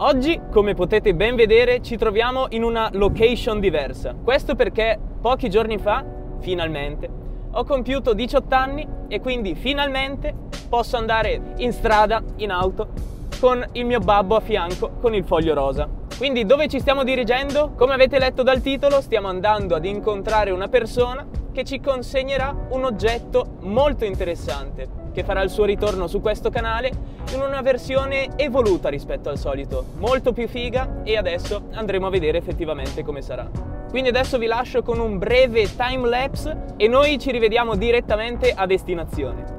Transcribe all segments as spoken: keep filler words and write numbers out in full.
Oggi, come potete ben vedere, ci troviamo in una location diversa. Questo perché pochi giorni fa, finalmente, ho compiuto diciotto anni e quindi finalmente posso andare in strada, in auto, con il mio babbo a fianco, con il foglio rosa. Quindi dove ci stiamo dirigendo? Come avete letto dal titolo, stiamo andando ad incontrare una persona che ci consegnerà un oggetto molto interessante, che farà il suo ritorno su questo canale in una versione evoluta rispetto al solito, molto più figa, e adesso andremo a vedere effettivamente come sarà. Quindi adesso vi lascio con un breve time lapse e noi ci rivediamo direttamente a destinazione.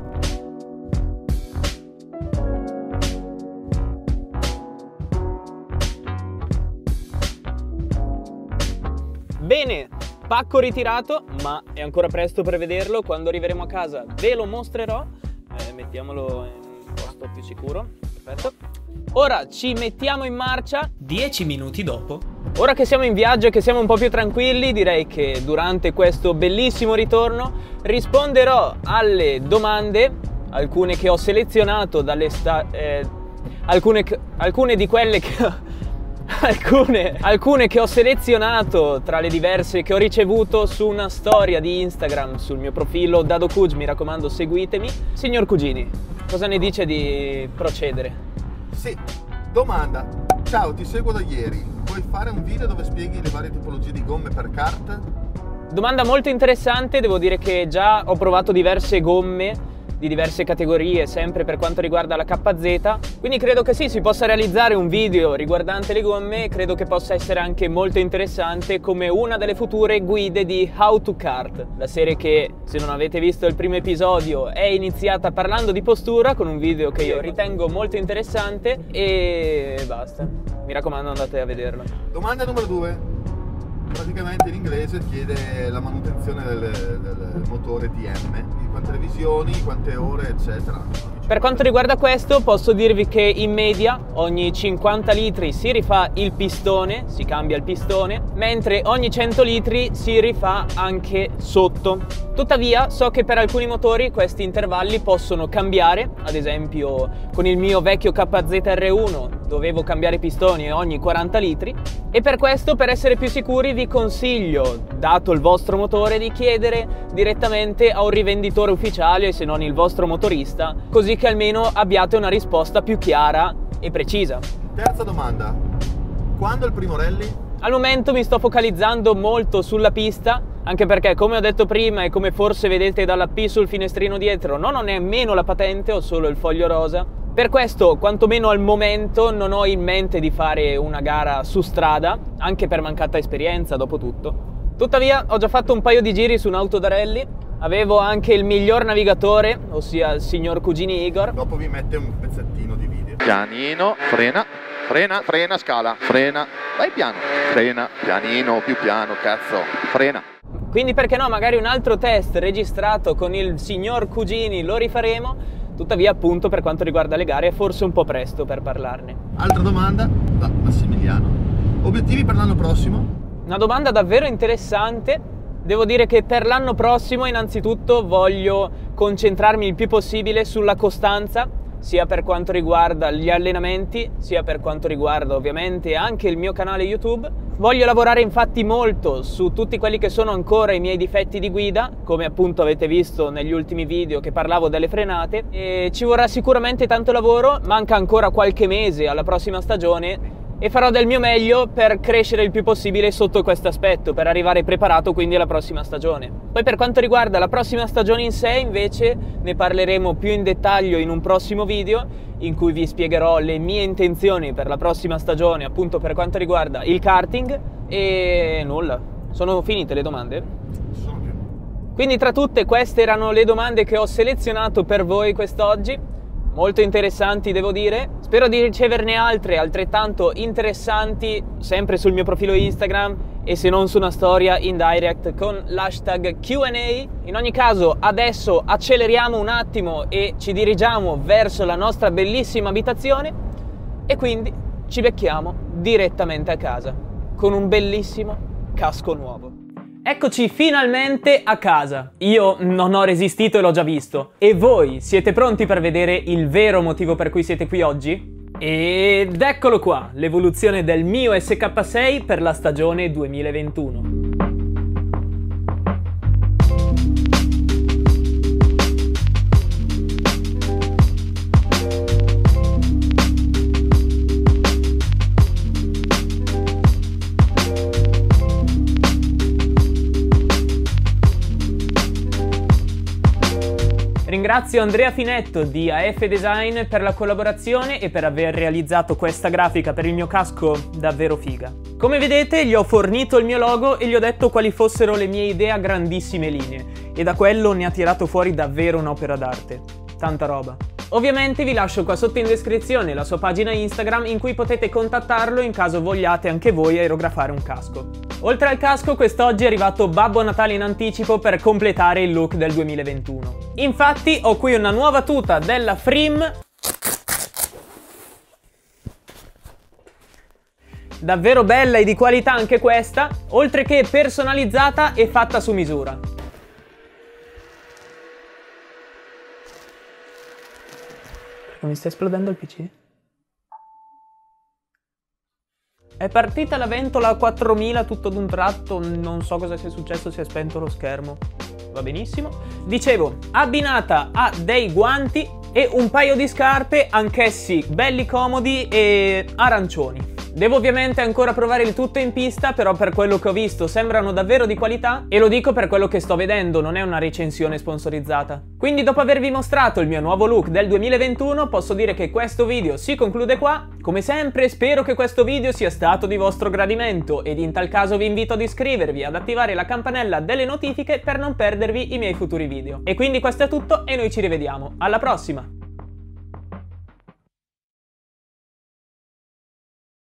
Bene, pacco ritirato, ma è ancora presto per vederlo. Quando arriveremo a casa ve lo mostrerò. Eh, mettiamolo in un posto più sicuro. Perfetto. Ora ci mettiamo in marcia. Dieci minuti dopo. Ora che siamo in viaggio e che siamo un po' più tranquilli, direi che durante questo bellissimo ritorno risponderò alle domande, alcune che ho selezionato dalle sta eh, alcune, alcune di quelle che Alcune, alcune che ho selezionato tra le diverse che ho ricevuto su una storia di Instagram sul mio profilo DadoCuj, mi raccomando seguitemi. Signor Cugini, cosa ne dice di procedere? Sì, domanda. Ciao, ti seguo da ieri. Puoi fare un video dove spieghi le varie tipologie di gomme per kart? Domanda molto interessante, devo dire che già ho provato diverse gomme di diverse categorie, sempre per quanto riguarda la K Z, quindi credo che sì, si possa realizzare un video riguardante le gomme. Credo che possa essere anche molto interessante come una delle future guide di How to Kart, la serie che, se non avete visto il primo episodio, è iniziata parlando di postura con un video che io ritengo molto interessante, e basta, mi raccomando andate a vederlo. Domanda numero due. Praticamente in inglese chiede la manutenzione del, del motore D M, di quante revisioni, quante ore, eccetera. Per quanto riguarda questo, posso dirvi che in media ogni cinquanta litri si rifà il pistone, si cambia il pistone, mentre ogni cento litri si rifà anche sotto. Tuttavia so che per alcuni motori questi intervalli possono cambiare, ad esempio con il mio vecchio K Z R uno dovevo cambiare pistoni ogni quaranta litri, e per questo, per essere più sicuri, vi consiglio, dato il vostro motore, di chiedere direttamente a un rivenditore ufficiale, se non il vostro motorista, così che almeno abbiate una risposta più chiara e precisa. Terza domanda. Quando il primo rally? Al momento mi sto focalizzando molto sulla pista, anche perché, come ho detto prima e come forse vedete dalla P sul finestrino dietro, non ho nemmeno la patente, ho solo il foglio rosa. Per questo, quantomeno al momento, non ho in mente di fare una gara su strada, anche per mancata esperienza, dopo tutto. Tuttavia, ho già fatto un paio di giri su un'auto da rally, avevo anche il miglior navigatore, ossia il signor Cugini Igor. Dopo vi mette un pezzettino di video. Pianino, frena, frena, frena, scala, frena, vai piano, frena, pianino, più piano, cazzo, frena. Quindi perché no, magari un altro test registrato con il signor Cugini lo rifaremo. Tuttavia, appunto, per quanto riguarda le gare è forse un po' presto per parlarne. Altra domanda da Massimiliano. Obiettivi per l'anno prossimo? Una domanda davvero interessante. Devo dire che per l'anno prossimo innanzitutto voglio concentrarmi il più possibile sulla costanza, sia per quanto riguarda gli allenamenti, sia per quanto riguarda ovviamente anche il mio canale YouTube. Voglio lavorare infatti molto su tutti quelli che sono ancora i miei difetti di guida, come appunto avete visto negli ultimi video che parlavo delle frenate, e ci vorrà sicuramente tanto lavoro. Manca ancora qualche mese alla prossima stagione e farò del mio meglio per crescere il più possibile sotto questo aspetto, per arrivare preparato quindi alla prossima stagione. Poi per quanto riguarda la prossima stagione in sé, invece, ne parleremo più in dettaglio in un prossimo video, in cui vi spiegherò le mie intenzioni per la prossima stagione, appunto per quanto riguarda il karting. E nulla, sono finite le domande? Sono più. Quindi tra tutte queste erano le domande che ho selezionato per voi quest'oggi. Molto interessanti, devo dire. Spero di riceverne altre altrettanto interessanti sempre sul mio profilo Instagram, e se non su una storia in direct con l'hashtag Q and A. In ogni caso adesso acceleriamo un attimo e ci dirigiamo verso la nostra bellissima abitazione, e quindi ci becchiamo direttamente a casa con un bellissimo casco nuovo. Eccoci finalmente a casa. Io non ho resistito e l'ho già visto. E voi siete pronti per vedere il vero motivo per cui siete qui oggi? Ed eccolo qua, l'evoluzione del mio S K sei per la stagione duemilaventuno. Ringrazio Andrea Finetto di A F Design per la collaborazione e per aver realizzato questa grafica per il mio casco davvero figa. Come vedete gli ho fornito il mio logo e gli ho detto quali fossero le mie idee a grandissime linee e da quello ne ha tirato fuori davvero un'opera d'arte. Tanta roba. Ovviamente vi lascio qua sotto in descrizione la sua pagina Instagram in cui potete contattarlo in caso vogliate anche voi aerografare un casco. Oltre al casco, quest'oggi è arrivato Babbo Natale in anticipo per completare il look del duemilaventuno. Infatti ho qui una nuova tuta della Frim, davvero bella e di qualità anche questa, oltre che personalizzata e fatta su misura. Perché mi sta esplodendo il P C? È partita la ventola a quattromila tutto d'un tratto, non so cosa sia successo, si è spento lo schermo. Va benissimo. Dicevo, abbinata a dei guanti e un paio di scarpe, anch'essi belli comodi e arancioni. Devo ovviamente ancora provare il tutto in pista, però per quello che ho visto sembrano davvero di qualità e lo dico per quello che sto vedendo, non è una recensione sponsorizzata. Quindi dopo avervi mostrato il mio nuovo look del duemilaventuno posso dire che questo video si conclude qua. Come sempre spero che questo video sia stato di vostro gradimento ed in tal caso vi invito ad iscrivervi, ad attivare la campanella delle notifiche per non perdervi i miei futuri video. E quindi questo è tutto e noi ci rivediamo. Alla prossima!